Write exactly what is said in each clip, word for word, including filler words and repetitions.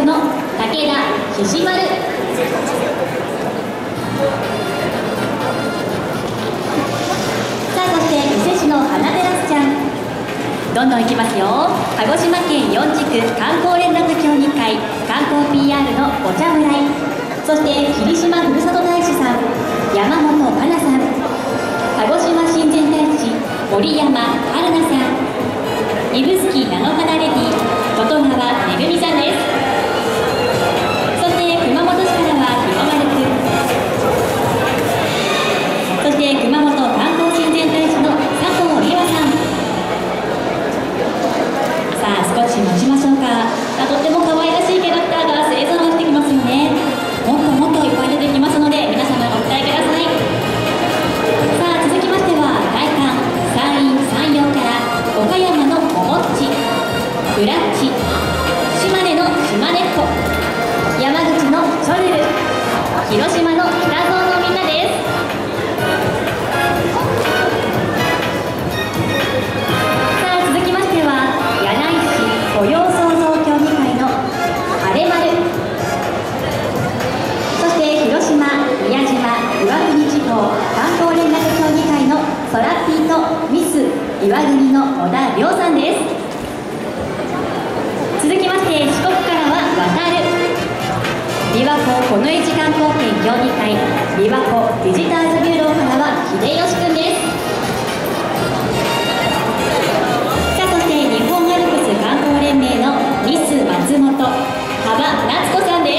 の武田獅子丸。さあ、そして伊勢市の花テラスちゃん、どんどんいきますよ。鹿児島県四地区観光連絡協議会観光 ピーアール のお茶村井、そして霧島ふるさと大使さん山本かなさん、鹿児島親善大使森山春菜さん、指宿菜の花レディ外川めぐみさんです。そして熊本市からはひままるくん、そして熊本観光親善大使の佐藤美和さん。さあ、少し待ちましょうか。とっても可愛らしいキャラクターが勢ぞろいしてきますよね。もっともっといっぱい出てきますので、皆様ご期待ください。さあ、続きましては大寒山陰山陽から岡山のももっち、ブラッチ、島根の島根っ子、山口のチョルル、広島の北蔵のみんなです。さあ、続きましては柳井市雇用創造協議会の晴れ丸、そして広島、宮島、岩国地方観光連絡協議会のソラッピーとミス岩国の小田亮さんです。続きまして四国からは渡る、琵琶湖このえじ観光県協議会琵琶湖ビジターズビューローからは秀吉くんです。さあ、そして日本アルプス観光連盟のミス松本幅夏子さんです。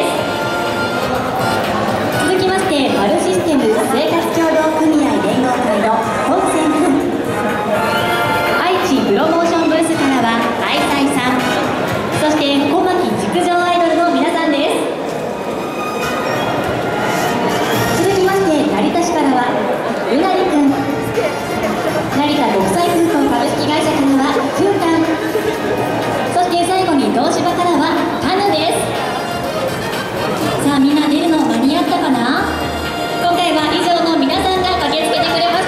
続きましてマルシステム生活協同組合連合会の本線くん、愛知プロモーションブースからは愛妻さん、そして小牧陸上アイドルの皆さんです。続きまして成田市からはうなりくん、成田国際空港株式会社からはくーたん、そして最後に東芝からはタヌです。さあ、みんな出るの間に合ったかな。今回は以上の皆さんが駆けつけてくれました。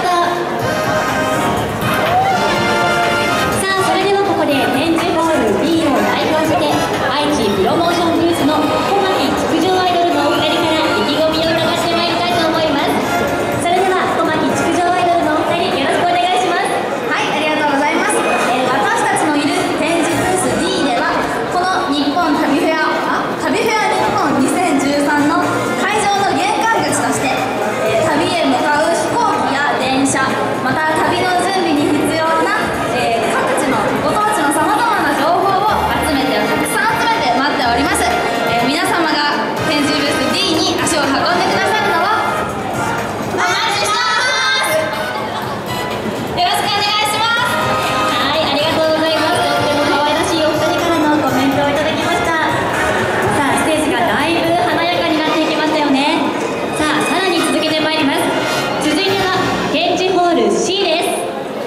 さあ、それではここで展示ホール B を代表して愛知プロモーションブースの小牧陸上アイドルのお二人から意気込みを伺ってまいりたいと思います。それでは小牧陸上アイドルのお二人、よろしくお願いします。 はい、ありがとうございます。えー、私たちのいる展示ブース D ではこの日本旅フェアあ旅フェア日本にせんじゅうさんの会場の玄関口として、えー、旅へ向かう飛行機や電車、また旅の準備に必要な、えー、各地のご当地のさまざまな情報を集めてたくさん集めて待っております。えー、皆様が展示ブース D に足を運んでくださるのをお待ちしてます。よろしくお願いします。 はい、ありがとうございます。とっても可愛らしいお二人からのコメントをいただきました。さあ、ステージがだいぶ華やかになっていきましたよね。さあ、さらに続けてまいります。続いては展示ホール C です。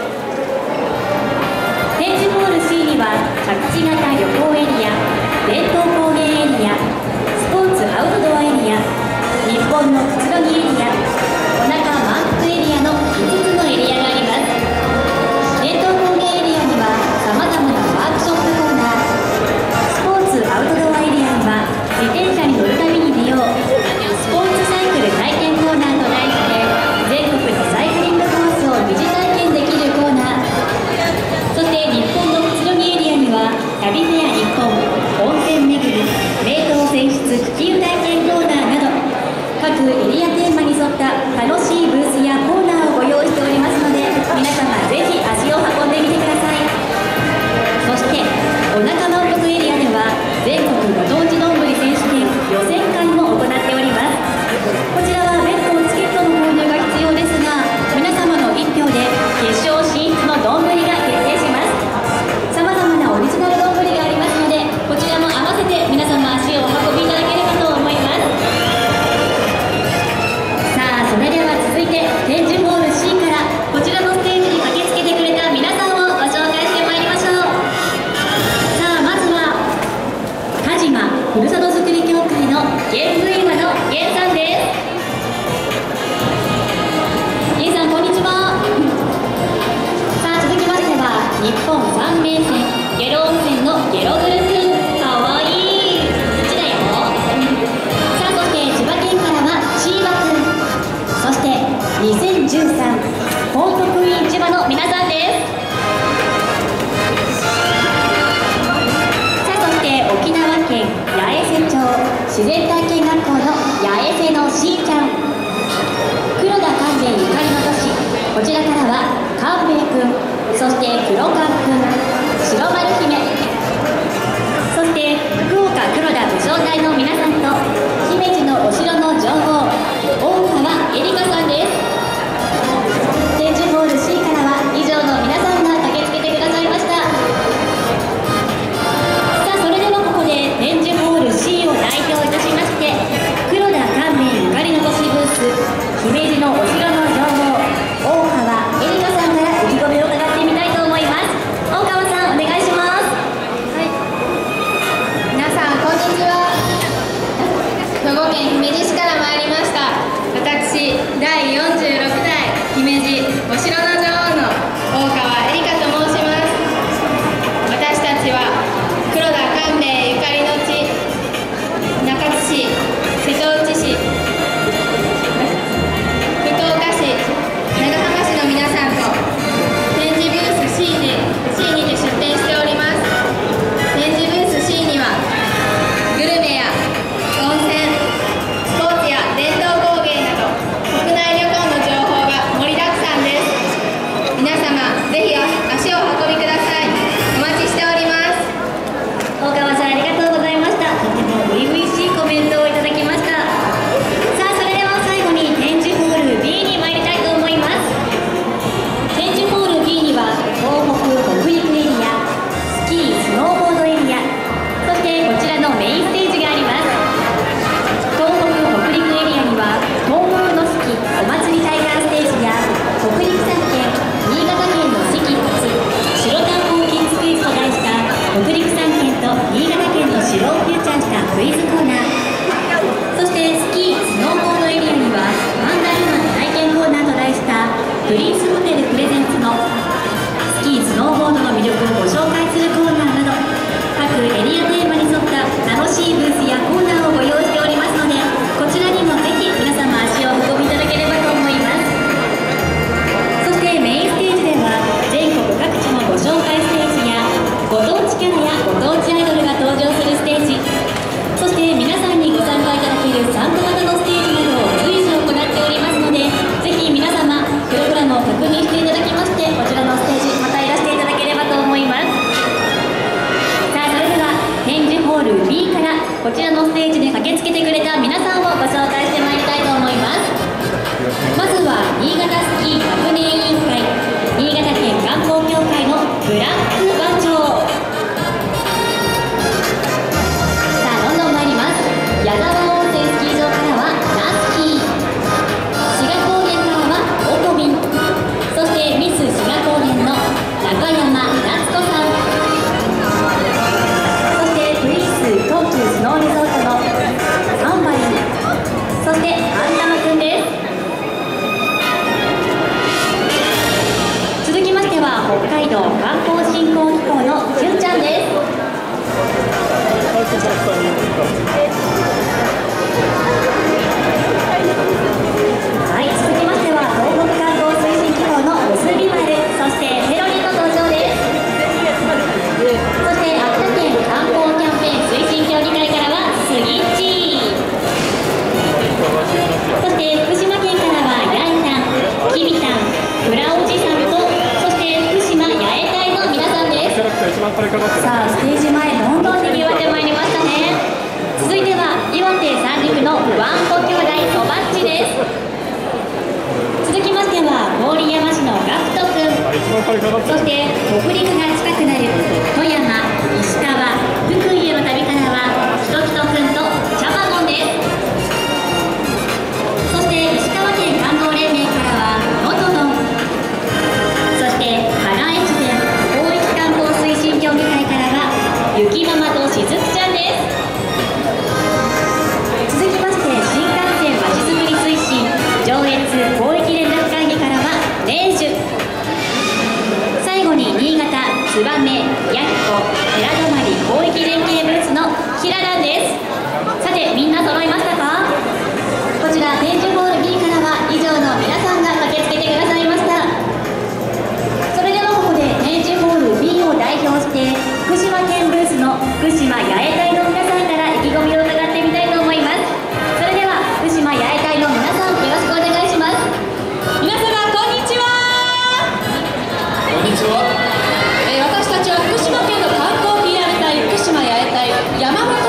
展示ホール C には着地型旅行エリア、伝統工芸エリア、スポーツアウトドアエリア、日本のくつろぎエリア、お腹満腹エリアのいつつのエリアがあります。伝統工芸エリアにはさまざまなワークショップコーナー、スポーツアウトドアエリアには自転車に乗るたびに出ようスポーツサイクル体験コーナーと題して全国のサイクリングコースを疑似体験できるコーナー、そして日本のくつろぎエリアには旅フェア日本、温泉巡り、名湯選出気球体験コーナーなど各エリアテーマに沿った楽しいブースやコーナーをご用意しておりますので、皆様ぜひ足を運んでみてください。そしてお腹満腹エリアでは全国ご当地丼選手権予選会も行っております。こちらは別途チケットの購入が必要ですが、皆様の一票で決勝進出の丼が決定します。さまざまなオリジナル丼がありますので、こちらも合わせて皆様足をお運びいただければと思います。さあ、それでは続いて展示ホール C からこちらのステージに駆けつけてくれた皆さんをご紹介してまいりましょう。さあ、まずは田島ふるさとづくり協会の現部員の源さんです。源さん、こんにちは。さあ、続きましては日本三名泉下呂温泉のゲログルくん、かわいい。内田自然体験学校の八重瀬のしーちゃん、黒田官兵衛ゆかりの都市、こちらからは官兵衛くん、そして黒官くん、白丸姫、そして福岡黒田武将隊の皆さんと姫路のお城の女王大川恵梨香さんです。展示ホール C からは以上の皆さんが駆けつけてくださいました。さあ、それではここで展示ホール C を代表いたしまして、黒田官兵衛ゆかりの都市ブース、姫路のお城の女王大川恵梨香さんから意気込みを伺ってみたいと思います。大川さん、お願いします。 はい、皆さんこんにちは。兵庫県姫路市から参りました。私だいよんじゅうろくだい姫路お城の女王の大川恵梨香と申します。私たちは黒田官兵衛ゆかりの地、中津市、瀬戸内市、福岡市、長浜市の皆さんと展示ブース C に, C にて出展しております。展示ブース C にはグルメや温泉、スポーツや伝統工芸など国内旅行の情報が盛りだくさんです。皆様ぜひ足をお運びください。お待ちしております。 大川さん、ありがとうございました。とても初々しいコメントをいただきました。さあ、それでは最後に展示ホール B に参りたいと思います。展示ホール B には東北北陸エリア、スキースノーボードエリア、そしてこちらのメインステージがあります。東北北陸エリアには東北のスキお祭りタイガーステージや北陸三県、新潟県の関発白炭鉱キッズクイズと題した北陸三県と新潟県の城をフューチャーしたクイズコーナー、そしてスキースノーボードエリアにはパンダルマン体験コーナーと題したプリンスホテルプレゼンツのスキースノーボードの魅力をご紹介するコーナーなど、各エリアテーマに沿った楽しいブースやコーナーをご用意しておりますので、こちらにもぜひ皆様足をお運びいただければと思います。そしてメインステージでは全国各地のご紹介ステージやご当地キャラやご当地アイドルが登場するステージ、そして皆さんにご参加いただける参加型のステージなどを随時行っておりますので、ぜひ皆様プログラムを確認していただきまして、こちらのステージまたいらしていただければと思います。さあ、それでは展示ホール B からこちらのステージで駆けつけてくれた皆さんをご紹介してまいりたいと思います。まずは新潟スキー学年委員会新潟県観光協会のブラック番長。さあ、どんどん参ります。矢沢温泉スキー場からはナスキー、志賀高原からはオコビン、そしてミス志賀高原の中山夏子さん、そしてプリンス東急スノーリゾートのサンバリン、そしてアンダマくんです。続きましては北海道観光振興機構のじゅんちゃんです。はい、続きましては東北観光推進機構の結び丸、そしてペロリの登場です。そして秋田県観光キャンペーン推進協議会からはスギッチー、そして福島県からはヤイタン、キビタン、フラおじさんと、そして福島八重隊の皆さんです。さあ、ステージ前どんどんにぎわってまいりましたね。続いては岩手三陸のワンコ兄弟とばっちです。続きましては郡山市のガクトくん、そして北陸が近くなる富山、石川、福井への旅からはひときとくんとチャバゴンです。そして石川県観光連盟からはノトドン、そして花駅伝広域観光推進協議会からは雪ママとしずくちゃんです。続きまして新幹線まちづくり推進上越広域連絡会議からはレージュ、最後に新潟燕、やっこ、寺泊広域連携ブースのひららんです。さて、みんな揃いましたか？こちら展示ホール B からは以上の皆さんが駆けつけてくださいました。それではここで展示ホール B を代表して福島県ブースの福島八重隊の皆さんから意気込みを伺ってみたいと思います。 山本